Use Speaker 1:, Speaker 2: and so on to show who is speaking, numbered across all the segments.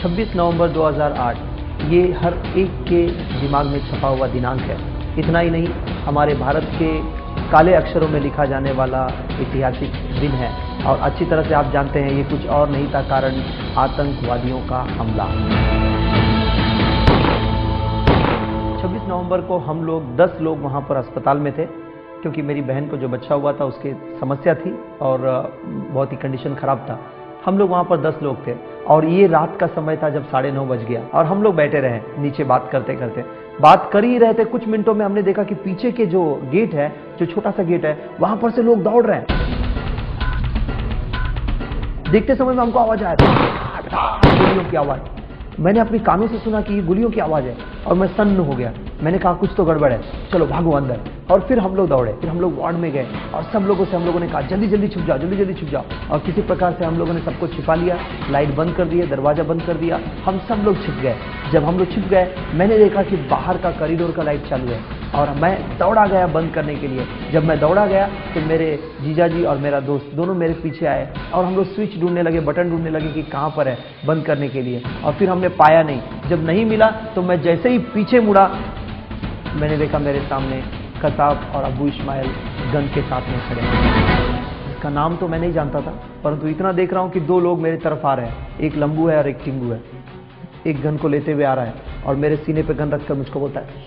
Speaker 1: 26 नवंबर 2008 ये हर एक के दिमाग में छपा हुआ दिनांक है। इतना ही नहीं, हमारे भारत के काले अक्षरों में लिखा जाने वाला ऐतिहासिक दिन है और अच्छी तरह से आप जानते हैं ये कुछ और नहीं था कारण आतंकवादियों का हमला। 26 नवंबर को हम लोग 10 लोग वहाँ पर अस्पताल में थे क्योंकि मेरी बहन को जो बच्चा हुआ था उसकी समस्या थी और बहुत ही कंडीशन खराब था। हम लोग वहाँ पर 10 लोग थे और ये रात का समय था जब 9:30 बज गया और हम लोग बैठे रहे नीचे बात करते करते। बात कर ही रहे थे, कुछ मिनटों में हमने देखा कि पीछे के जो गेट है, जो छोटा सा गेट है, वहां पर से लोग दौड़ रहे हैं। देखते समय में हमको आवाज आया था, गोलियों की आवाज। मैंने अपनी कानों से सुना कि ये गोलियों की आवाज है और मैं सन्न हो गया। मैंने कहा कुछ तो गड़बड़ है, चलो भागो अंदर। और फिर हम लोग दौड़े, फिर हम लोग वार्ड में गए और सब लोगों से हम लोगों ने कहा जल्दी जल्दी छुप जाओ, जल्दी जल्दी छुप जाओ। और किसी प्रकार से हम लोगों ने सबको छिपा लिया, लाइट बंद कर दिया, दरवाजा बंद कर दिया, हम सब लोग छिप गए। जब हम लोग छिप गए, मैंने देखा कि बाहर का कॉरिडोर का लाइट चालू है और मैं दौड़ा गया बंद करने के लिए। जब मैं दौड़ा गया तो मेरे जीजाजी और मेरा दोस्त दोनों मेरे पीछे आए और हम लोग स्विच ढूंढने लगे, बटन ढूंढने लगे कि कहाँ पर है बंद करने के लिए। और फिर हमने पाया नहीं। जब नहीं मिला तो मैं जैसे ही पीछे मुड़ा, मैंने देखा मेरे सामने कसाब और अबू इस्माइल गन के साथ में खड़े हैं। इसका नाम तो मैं नहीं जानता था, परंतु इतना देख रहा हूँ कि 2 लोग मेरी तरफ आ रहे हैं, एक लंबू है और एक टिंगू है। एक गन को लेते हुए आ रहा है और मेरे सीने पे गन रखकर मुझको बोलता है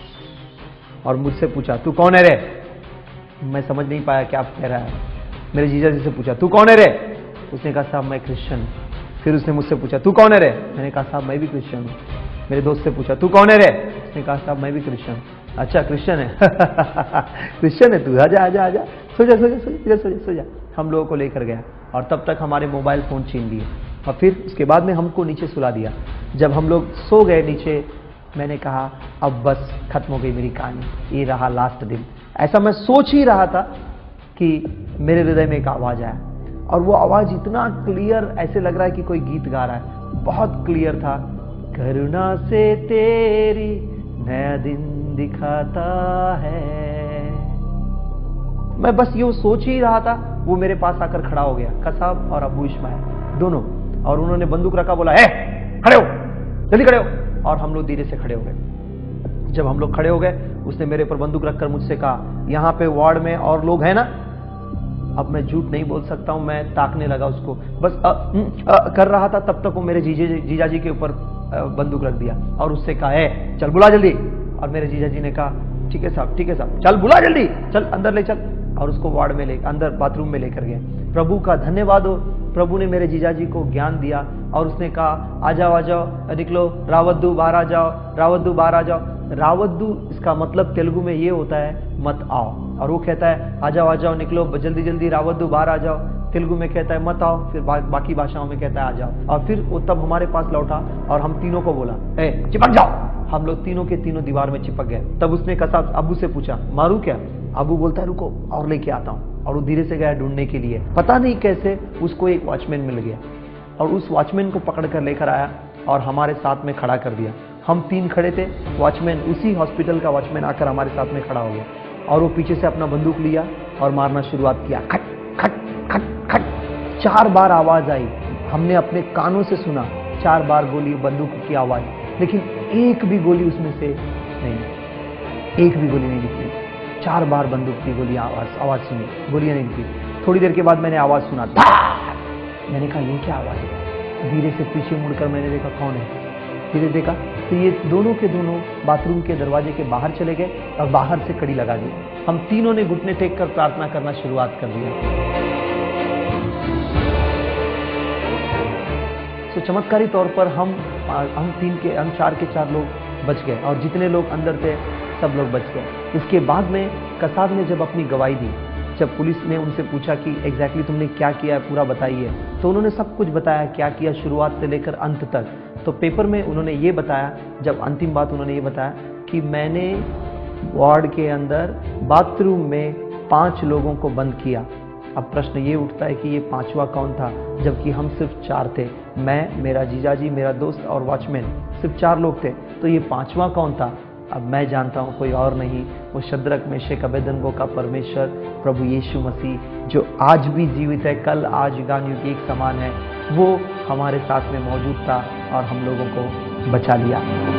Speaker 1: और मुझसे पूछा तू कौन है रे। मैं समझ नहीं पाया क्या कह रहा है। मेरे जीजा जी से पूछा तू कौन है रे। उसने कहा साहब मैं क्रिश्चियन हूँ। फिर उसने मुझसे पूछा तू कौन है रे। मैंने कहा साहब मैं भी क्रिश्चियन हूँ। मेरे दोस्त से पूछा तू कौन है रे। उसने कहा साहब मैं भी क्रिश्चियन हूँ। अच्छा क्रिश्चियन है क्रिश्चियन है तू, आजा आजा आजा, सो जा सो जा सो जा सो जा सो जा। हम लोगों को लेकर गया और तब तक हमारे मोबाइल फोन छीन लिए और फिर उसके बाद में हमको नीचे सुला दिया। जब हम लोग सो गए नीचे, मैंने कहा अब बस खत्म हो गई मेरी कहानी, ये रहा लास्ट दिन। ऐसा मैं सोच ही रहा था कि मेरे हृदय में एक आवाज आया और वो आवाज इतना क्लियर, ऐसे लग रहा है कि कोई गीत गा रहा है, बहुत क्लियर था। करुणा से तेरी नया दिन दिखाता है। मैं बस ये सोच ही रहा था, वो मेरे पास आकर खड़ा हो गया, कसाब और अबू इस्माइल दोनों, और उन्होंने बंदूक रखा, बोला है खड़े हो, जल्दी खड़े हो। और हम लोग धीरे से खड़े हो गए। जब हम लोग खड़े हो गए, उसने मेरे पर बंदूक रखकर मुझसे कहा यहाँ पे वार्ड में और लोग हैं ना। अब मैं झूठ नहीं बोल सकता हूं, मैं ताकने लगा उसको, बस कर रहा था। तब तक वो मेरे जीजाजी के ऊपर बंदूक रख दिया और उससे कहा है चल बुला जल्दी। और मेरे जीजाजी ने कहा ठीक है साहब, चल बुला जल्दी, चल अंदर ले चल। और उसको वार्ड में ले अंदर बाथरूम में लेकर गए। प्रभु का धन्यवाद हो, प्रभु ने मेरे जीजाजी को ज्ञान दिया और उसने कहा आ जाओ निकलो, रावद्दू बाहर आ जाओ, रावद्दू बाहर आ जाओ। रावद्दू इसका मतलब तेलुगु में ये होता है मत आओ, और वो कहता है आ जाओ निकलो जल्दी जल्दी, रावद्दू बाहर आ जाओ। तेलुगु में कहता है मत आओ, फिर बाकी भाषाओं में कहता है आ जाओ। और फिर वो तब हमारे पास लौटा और हम तीनों को बोला ए चिपक जाओ। हम लोग तीनों के तीनों दीवार में चिपक गए। तब उसने कसाब अबू से पूछा मारू क्या। अबू बोलता है रुको और लेके आता हूँ, और वो धीरे से गया ढूंढने के लिए। पता नहीं कैसे उसको एक वॉचमैन मिल गया और उस वॉचमैन को पकड़ कर लेकर आया और हमारे साथ में खड़ा कर दिया। हम 3 खड़े थे, वॉचमैन उसी हॉस्पिटल का वॉचमैन आकर हमारे साथ में खड़ा हो गया और वो पीछे से अपना बंदूक लिया और मारना शुरुआत किया। खट खट खट खट 4 बार आवाज आई। हमने अपने कानों से सुना 4 बार गोली, बंदूक की आवाज, लेकिन एक भी गोली उसमें से नहीं, एक भी गोली नहीं निकली। 4 बार बंदूक की गोली आवाज सुनी, गोलियां नहीं निकली। थोड़ी देर के बाद मैंने आवाज सुना, मैंने कहा ये क्या आवाज है। धीरे से पीछे मुड़कर मैंने देखा कौन है। धीरे देखा तो ये दोनों के दोनों बाथरूम के दरवाजे के बाहर चले गए और बाहर से कड़ी लगा दी। हम तीनों ने घुटने टेक कर प्रार्थना करना शुरुआत कर दिया। तो चमत्कारी तौर पर हम 4 के 4 लोग बच गए और जितने लोग अंदर थे सब लोग बच गए। इसके बाद में कसाब ने जब अपनी गवाही दी, जब पुलिस ने उनसे पूछा कि एग्जैक्टली तुमने क्या किया है पूरा बताइए, तो उन्होंने सब कुछ बताया क्या किया शुरुआत से लेकर अंत तक। तो पेपर में उन्होंने ये बताया, जब अंतिम बात उन्होंने ये बताया कि मैंने वार्ड के अंदर बाथरूम में 5 लोगों को बंद किया। अब प्रश्न ये उठता है कि ये 5वां कौन था, जबकि हम सिर्फ 4 थे, मैं, मेरा जीजाजी, मेरा दोस्त और वॉचमैन, सिर्फ 4 लोग थे। तो ये 5वां कौन था? अब मैं जानता हूँ कोई और नहीं, वो शद्रक मेशक अबेदनगो का परमेश्वर प्रभु यीशु मसीह, जो आज भी जीवित है, कल आज युगानुयुग एक समान है। वो हमारे साथ में मौजूद था और हम लोगों को बचा लिया।